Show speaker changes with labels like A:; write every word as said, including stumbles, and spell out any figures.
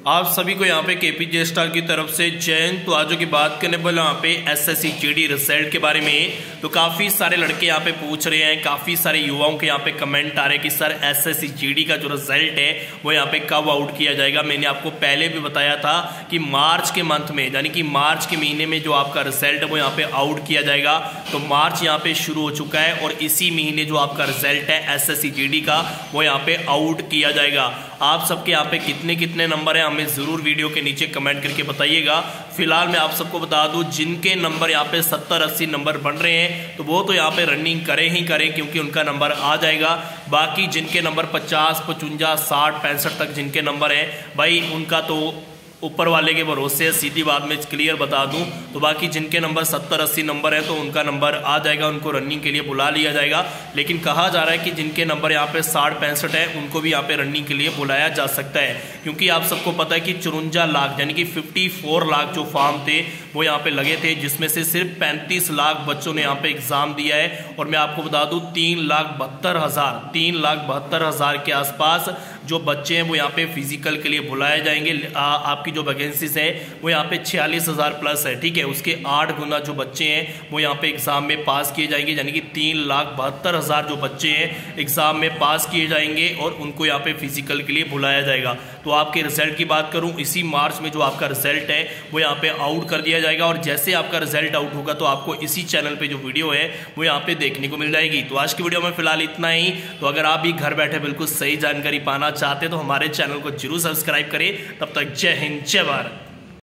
A: आप सभी को यहाँ पे केपीजे स्टार की तरफ से जैन। तो आज की बात करने वाले यहाँ पे एसएससी जीडी रिजल्ट के बारे में। तो काफ़ी सारे लड़के यहाँ पे पूछ रहे हैं, काफ़ी सारे युवाओं के यहाँ पे कमेंट आ रहे हैं कि सर एसएससी जीडी का जो रिजल्ट है वो यहाँ पे कब आउट किया जाएगा। मैंने आपको पहले भी बताया था कि मार्च के मंथ में, यानी कि मार्च के महीने में जो आपका रिजल्ट है वो यहाँ पे आउट किया जाएगा। तो मार्च यहाँ पे शुरू हो चुका है और इसी महीने जो आपका रिजल्ट है एसएससी जीडी का वो यहाँ पे आउट किया जाएगा। आप सबके यहाँ पे कितने कितने नंबर हैं हमें ज़रूर वीडियो के नीचे कमेंट करके बताइएगा। फिलहाल मैं आप सबको बता दूं, जिनके नंबर यहाँ पे सत्तर अस्सी नंबर बन रहे हैं तो वो तो यहाँ पे रनिंग करें ही करें, क्योंकि उनका नंबर आ जाएगा। बाकी जिनके नंबर पचास पचवंजा साठ पैंसठ तक जिनके नंबर हैं भाई, उनका तो ऊपर वाले के भरोसे, सीधी बात में क्लियर बता दूं। तो बाकी जिनके नंबर सत्तर अस्सी नंबर है तो उनका नंबर आ जाएगा, उनको रनिंग के लिए बुला लिया जाएगा। लेकिन कहा जा रहा है कि जिनके नंबर यहाँ पे साठ पैंसठ है उनको भी यहाँ पे रनिंग के लिए बुलाया जा सकता है, क्योंकि आप सबको पता है कि चुरंजा लाख यानी कि चौवन लाख जो फॉर्म थे वो यहाँ पे लगे थे, जिसमें से सिर्फ पैंतीस लाख बच्चों ने यहाँ पे एग्जाम दिया है। और मैं आपको बता दूं तीन लाख बहत्तर हजार तीन लाख बहत्तर हजार के आसपास जो बच्चे हैं वो यहाँ पे फिजिकल के लिए बुलाए जाएंगे। आ, आपकी जो वैकेंसीज है वो यहाँ पे छियालीस हजार प्लस है, ठीक है। उसके आठ गुना जो बच्चे हैं वो यहाँ पे एग्जाम में पास किए जाएंगे, यानी कि तीन लाख बहत्तर हजार जो बच्चे हैं एग्जाम में पास किए जाएंगे और उनको यहाँ पे फिजिकल के लिए बुलाया जाएगा। तो आपके रिजल्ट की बात करूँ, इसी मार्च में जो आपका रिजल्ट है वो यहाँ पे आउट कर दिया जाएगा। और जैसे आपका रिजल्ट आउट होगा तो आपको इसी चैनल पे जो वीडियो है वो यहाँ पे देखने को मिल जाएगी। तो आज की वीडियो में फिलहाल इतना ही। तो अगर आप भी घर बैठे बिल्कुल सही जानकारी पाना चाहते हैं तो हमारे चैनल को जरूर सब्सक्राइब करें। तब तक जय हिंद जय भारत।